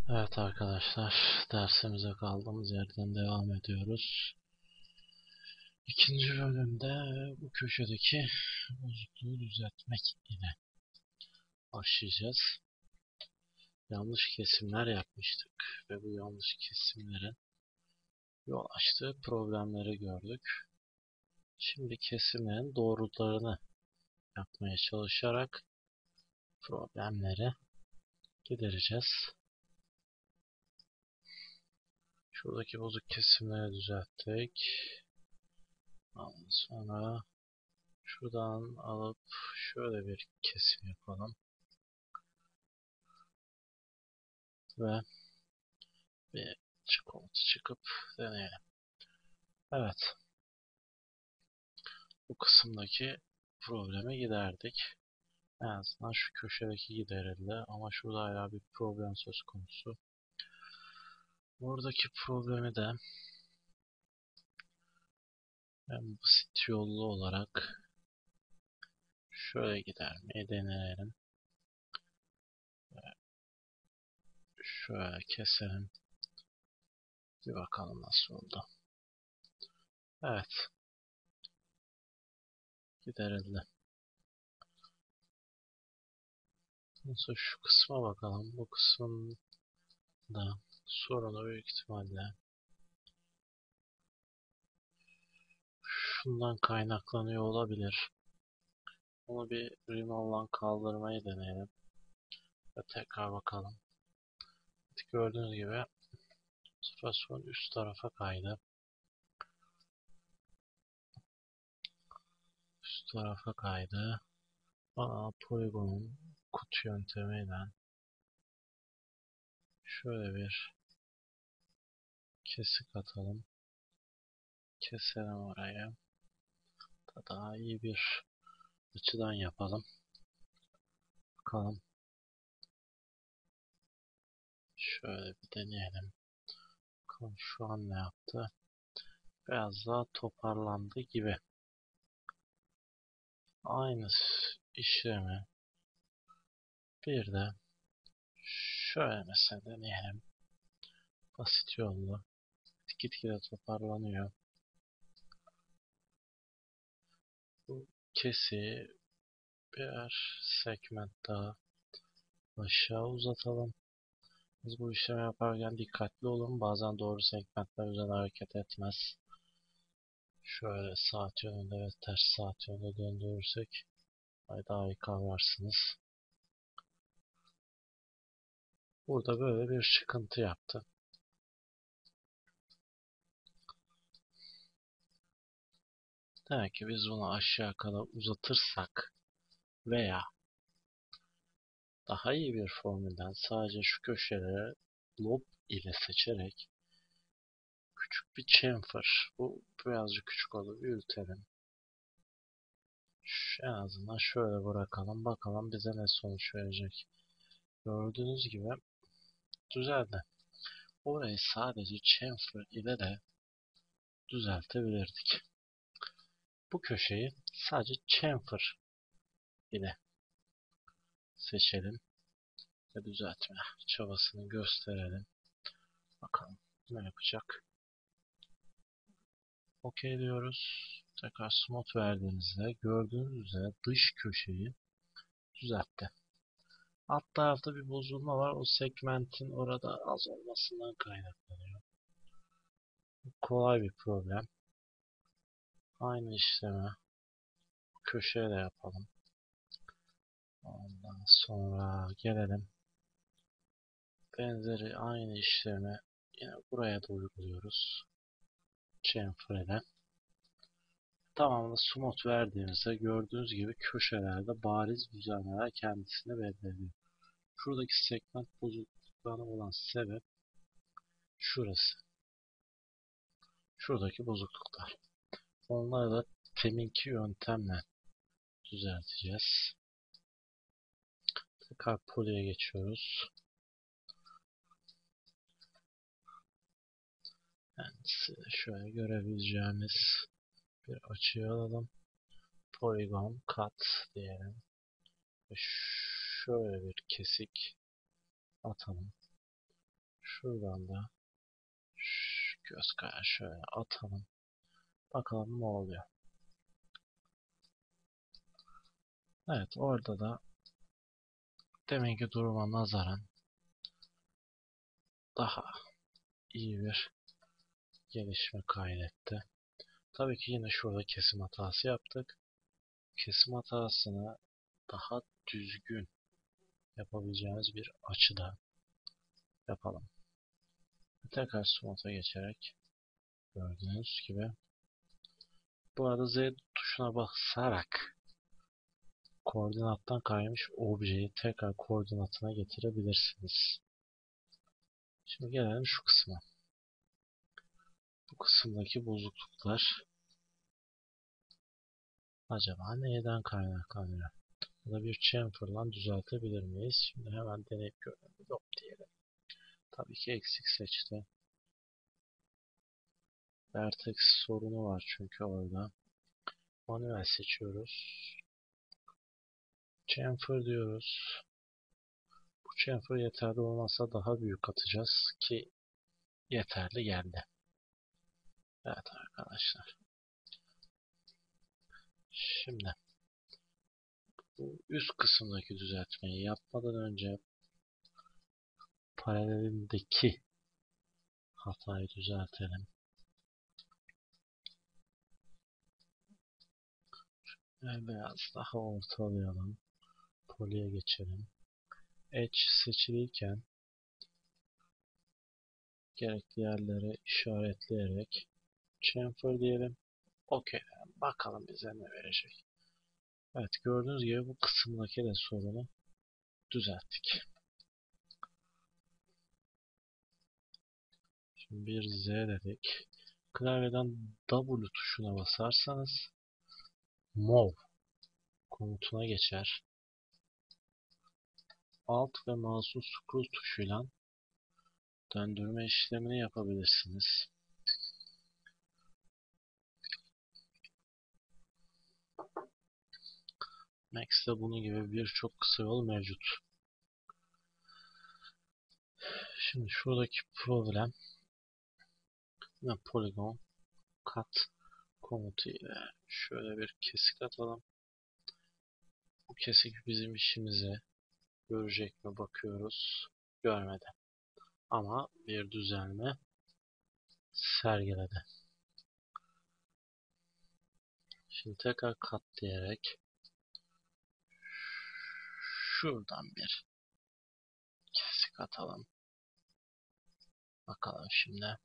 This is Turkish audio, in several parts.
Evet arkadaşlar, dersimize kaldığımız yerden devam ediyoruz. İkinci bölümde bu köşedeki bozukluğu düzeltmek ile başlayacağız. Yanlış kesimler yapmıştık ve bu yanlış kesimlerin yol açtığı problemleri gördük. Şimdi kesimlerin doğrularını yapmaya çalışarak problemleri gidereceğiz. Şuradaki bozuk kesimleri düzelttik. Ondan sonra şuradan alıp şöyle bir kesim yapalım. Ve bir komut çıkıp deneyelim. Evet. Bu kısımdaki problemi giderdik. En azından şu köşedeki giderildi. Ama şurada hala bir problem söz konusu. Buradaki problemi de en basit yollu olarak şöyle gidermeyi deneyelim. Şöyle keselim. Bir bakalım nasıl oldu. Evet. Giderildi. Nasıl şu kısma bakalım. Bu kısımda sorunu büyük ihtimalle şundan kaynaklanıyor olabilir. Bunu bir remove'dan kaldırmayı deneyelim. Ve tekrar bakalım. Gördüğünüz gibi trabzon üst tarafa kaydı. Üst tarafa kaydı. Polygon'un kutu yöntemiyle şöyle bir kesik atalım. Keselim orayı. Daha iyi bir açıdan yapalım. Bakalım. Şöyle bir deneyelim. Bakalım şu an ne yaptı? Biraz daha toparlandı gibi. Aynı işlemi bir de şöyle mesela deneyelim. Basit yollu. Gitgide toparlanıyor. Bu kesiyi birer segment daha aşağı uzatalım. Biz bu işlemi yaparken dikkatli olun. Bazen doğru segmentler üzerine hareket etmez. Şöyle saat yönünde ve ters saat yönünde döndürürsek daha iyi kavrarsınız. Burada böyle bir çıkıntı yaptı. Demek ki biz bunu aşağı kadar uzatırsak veya daha iyi bir formülden sadece şu köşeleri lob ile seçerek küçük bir chamfer, bu birazcık küçük olur, büyütelim. En azından şöyle bırakalım. Bakalım bize ne sonuç verecek. Gördüğünüz gibi düzeldi. Orayı sadece chamfer ile de düzeltebilirdik. Bu köşeyi sadece chamfer ile seçelim ve düzeltme çabasını gösterelim. Bakalım ne yapacak. OK diyoruz. Tekrar smooth verdiğimizde gördüğünüz üzere dış köşeyi düzeltti. Alt tarafta bir bozulma var. O segmentin orada az olmasından kaynaklanıyor. Kolay bir problem. Aynı işlemi köşeye de yapalım. Ondan sonra gelelim. Benzeri aynı işlemi yine buraya da uyguluyoruz. Chamfer ile. Tamamını smooth verdiğimizde gördüğünüz gibi köşelerde bariz düzenlemeler kendisini belli ediyor. Şuradaki segment bozukluklarına olan sebep şurası. Şuradaki bozukluklar. Onları da teminki yöntemle düzelteceğiz. Tekrar poly'e geçiyoruz. Yani şöyle görebileceğimiz bir açıyı alalım. Polygon cut diyelim. Ve şöyle bir kesik atalım. Şuradan da göz kararı şöyle atalım. Bakalım ne oluyor. Evet, orada da deminki duruma nazaran daha iyi bir gelişme kaydetti. Tabii ki yine şurada kesim hatası yaptık. Kesim hatasını daha düzgün yapabileceğimiz bir açıda yapalım. Tekrar smooth'a geçerek gördüğünüz gibi. Bu arada Z tuşuna basarak koordinattan kaymış objeyi tekrar koordinatına getirebilirsiniz. Şimdi gelelim şu kısma. Bu kısımdaki bozukluklar acaba neyden kaynaklanıyor? Ya da bir chamfer'la düzeltebilir miyiz? Şimdi hemen deneyip görelim. Yok diyelim. Tabii ki eksik seçti. Vertex sorunu var çünkü orada. Manuel seçiyoruz. Chamfer diyoruz. Bu chamfer yeterli olmazsa daha büyük atacağız ki yeterli geldi. Evet arkadaşlar. Şimdi bu üst kısımdaki düzeltmeyi yapmadan önce paralelindeki hatayı düzeltelim. Biraz daha ortalayalım. Poly'e geçelim. Edge seçiliyken gerekli yerleri işaretleyerek chamfer diyelim. OK. Bakalım bize ne verecek. Evet, gördüğünüz gibi bu kısımdaki de sorunu düzelttik. Şimdi bir Z dedik. Klavyeden W tuşuna basarsanız move komutuna geçer. Alt ve mouse'un scroll tuşuyla döndürme işlemini yapabilirsiniz. Max'te bunun gibi birçok kısa yol mevcut. Şimdi şuradaki problem yine polygon cut komutu ile şöyle bir kesik atalım. Bu kesik bizim işimizi görecek mi bakıyoruz. Görmedi. Ama bir düzelme sergiledi. Şimdi tekrar cut diyerek şuradan bir kesik atalım. Bakalım şimdi.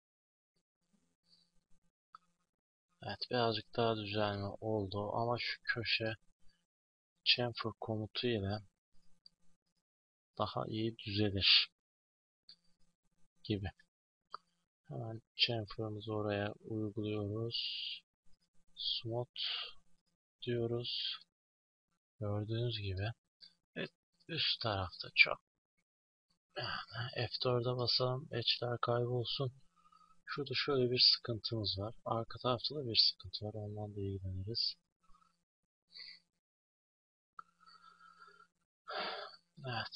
Evet, birazcık daha düzelme oldu ama şu köşe chamfer komutu ile daha iyi düzelir gibi. Hemen chamfer'ımızı oraya uyguluyoruz. Smooth diyoruz. Gördüğünüz gibi. Evet, üst tarafta çok. Yani F4'e basalım. Edge'ler kaybolsun. Şurada şöyle bir sıkıntımız var. Arka tarafta da bir sıkıntı var. Ondan da ilgileniriz. Evet.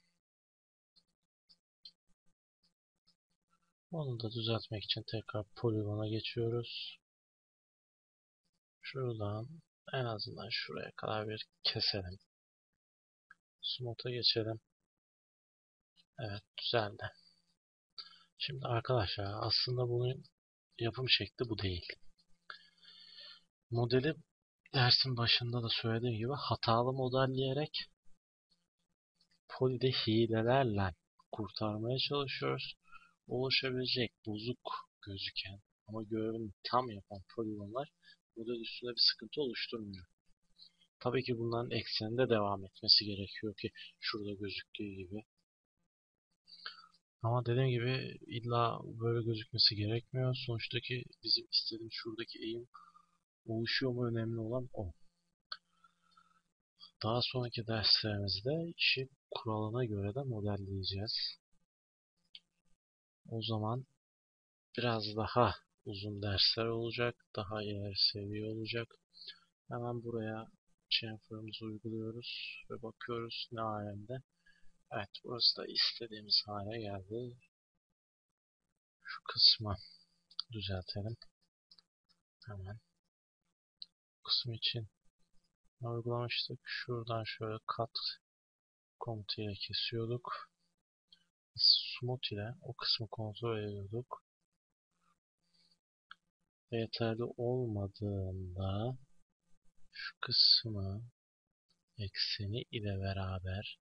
Onu da düzeltmek için tekrar poligona geçiyoruz. Şuradan en azından şuraya kadar bir keselim. Smooth'a geçelim. Evet, düzeldi. Şimdi arkadaşlar aslında bunun yapım şekli bu değil. Modeli dersin başında da söylediğim gibi hatalı modelleyerek poly'de hilelerle kurtarmaya çalışıyoruz. Oluşabilecek bozuk gözüken ama görevini tam yapan poligonlar model üstünde bir sıkıntı oluşturmuyor. Tabii ki bunların ekseninde devam etmesi gerekiyor ki şurada gözüktüğü gibi. Ama dediğim gibi illa böyle gözükmesi gerekmiyor. Sonuçtaki bizim istediğimiz şuradaki eğim oluşuyor mu önemli olan o. Daha sonraki derslerimizde işi kuralına göre de modelleyeceğiz. O zaman biraz daha uzun dersler olacak. Daha ileri seviye olacak. Hemen buraya chamfer'ımızı uyguluyoruz ve bakıyoruz ne alemde. Evet, burası da istediğimiz hale geldi. Şu kısmı düzeltelim. Hemen. Bu kısım için uygulamıştık. Şuradan şöyle cut komutuyla kesiyorduk. Smooth ile o kısmı kontrol ediyorduk. Yeterli olmadığında şu kısmı ekseni ile beraber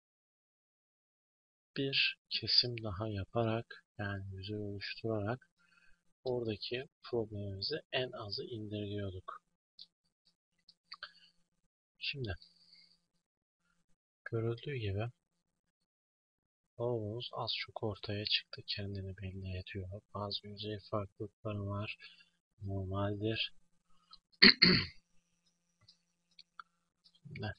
bir kesim daha yaparak, yani yüzey oluşturarak oradaki problemimizi en azı indirgiyorduk. Şimdi görüldüğü gibi lavabomuz az çok ortaya çıktı. Kendini belli ediyor. Bazı yüzey farklılıkları var. Normaldir. Şimdi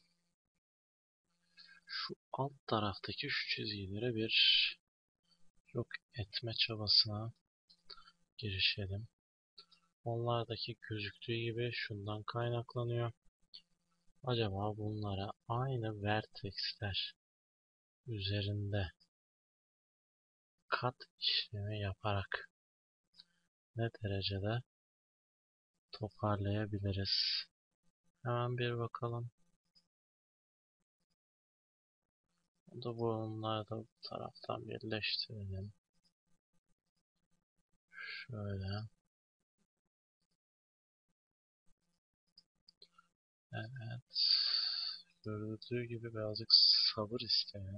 şu alt taraftaki şu çizgileri bir yok etme çabasına girişelim. Onlardaki gözüktüğü gibi şundan kaynaklanıyor. Acaba bunlara aynı vertexler üzerinde kat işlemi yaparak ne derecede toparlayabiliriz? Hemen bir bakalım. Bunları da bu taraftan birleştirelim. Şöyle. Evet. Görüldüğü gibi birazcık sabır isteyen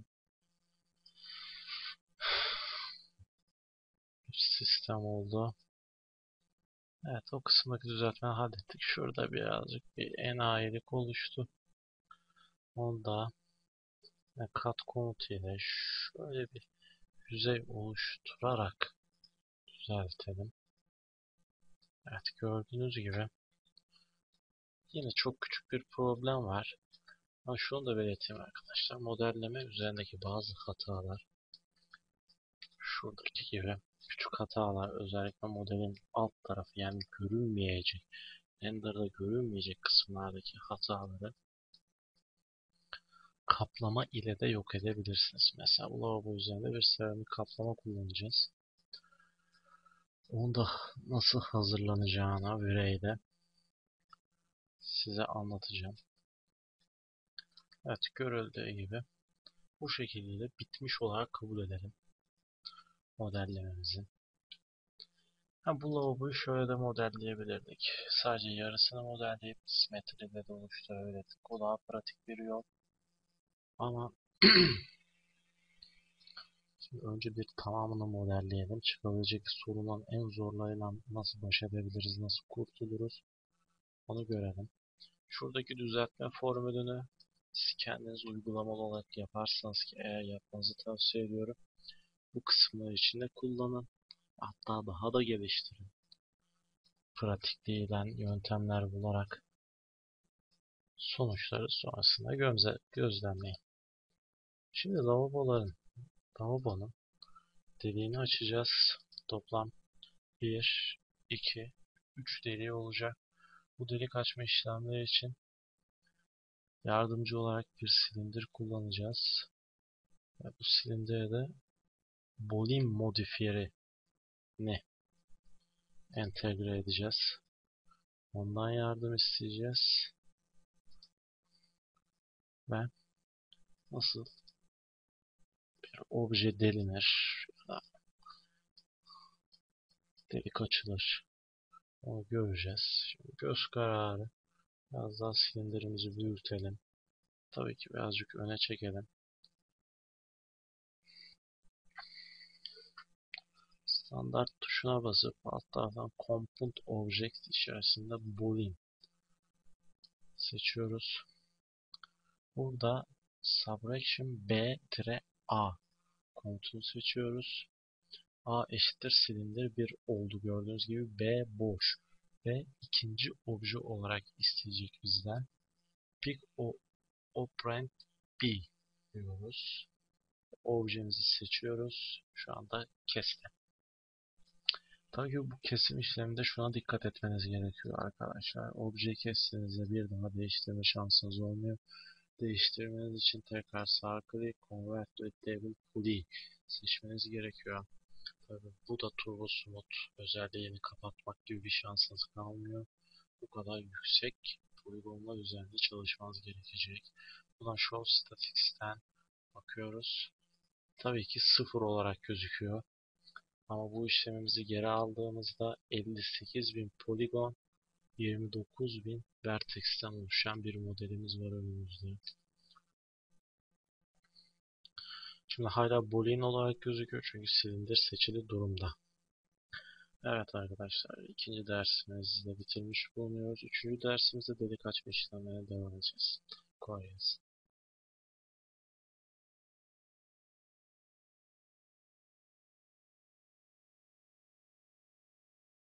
bir sistem oldu. Evet, o kısımdaki düzeltmeyi hallettik. Şurada birazcık bir enayilik oluştu. Onu da kat komutuyla şöyle bir yüzey oluşturarak düzeltelim. Evet, gördüğünüz gibi yine çok küçük bir problem var. Ama şunu da belirteyim arkadaşlar. Modelleme üzerindeki bazı hatalar, şuradaki gibi küçük hatalar, özellikle modelin alt tarafı, yani görünmeyecek, render'da görünmeyecek kısımlardaki hataları kaplama ile de yok edebilirsiniz. Mesela bu lavabo üzerinde bir seramik kaplama kullanacağız. Onu da nasıl hazırlanacağına vireyde size anlatacağım. Evet, görüldüğü gibi bu şekilde bitmiş olarak kabul edelim modellememizi. Bu lavaboyu şöyle de modelleyebilirdik. Sadece yarısını modelleyip simetride de oluşturabilirdik. O daha pratik bir yol. Ama şimdi önce bir tamamını modelleyelim. Çıkabilecek sorunun en zorlarıyla nasıl baş edebiliriz, nasıl kurtuluruz onu görelim. Şuradaki düzeltme formülünü siz kendiniz uygulamalı olarak yaparsanız, ki eğer yapmanızı tavsiye ediyorum, bu kısımlar içinde kullanın. Hatta daha da geliştirin. Pratik değilen yöntemler bularak sonuçları sonrasında gözlemleyin. Şimdi lavabonun deliğini açacağız. Toplam 1, 2, 3 deliği olacak. Bu delik açma işlemleri için yardımcı olarak bir silindir kullanacağız. Ve bu silindire de Boolean modifiyerini entegre edeceğiz. Ondan yardım isteyeceğiz. Ve nasıl bir obje delinir ya da delik açılır onu göreceğiz. Şimdi göz kararı biraz daha silindirimizi büyütelim. Tabii ki birazcık öne çekelim. Standart tuşuna basıp alt taraftan Compound Object içerisinde Boolean seçiyoruz. Burada Subtraction B-A komutunu seçiyoruz. A eşittir silindir 1 oldu. Gördüğünüz gibi B boş. Ve ikinci obje olarak isteyecek bizden. Pick operand B diyoruz. Objemizi seçiyoruz. Şu anda kesti. Tabii ki bu kesim işleminde şuna dikkat etmeniz gerekiyor arkadaşlar. Objeyi kestiğinizde bir daha değiştirme şansınız olmuyor. Değiştirmeniz için tekrar sağ klik Convert to Table Poly seçmeniz gerekiyor. Tabii bu da Turbo Smooth özelliğini kapatmak gibi bir şansınız kalmıyor. Bu kadar yüksek poligonlar üzerinde çalışmanız gerekecek. Buradan Show Statistics'ten bakıyoruz. Tabii ki sıfır olarak gözüküyor. Ama bu işlemimizi geri aldığımızda 58.000 poligon, 29.000 vertex'ten oluşan bir modelimiz var önümüzde. Şimdi hala boolean olarak gözüküyor çünkü silindir seçili durumda. Evet arkadaşlar, ikinci dersimizi de bitirmiş bulunuyoruz. Üçüncü dersimizde delik açma işlemlerine devam edeceğiz. Kolay gelsin.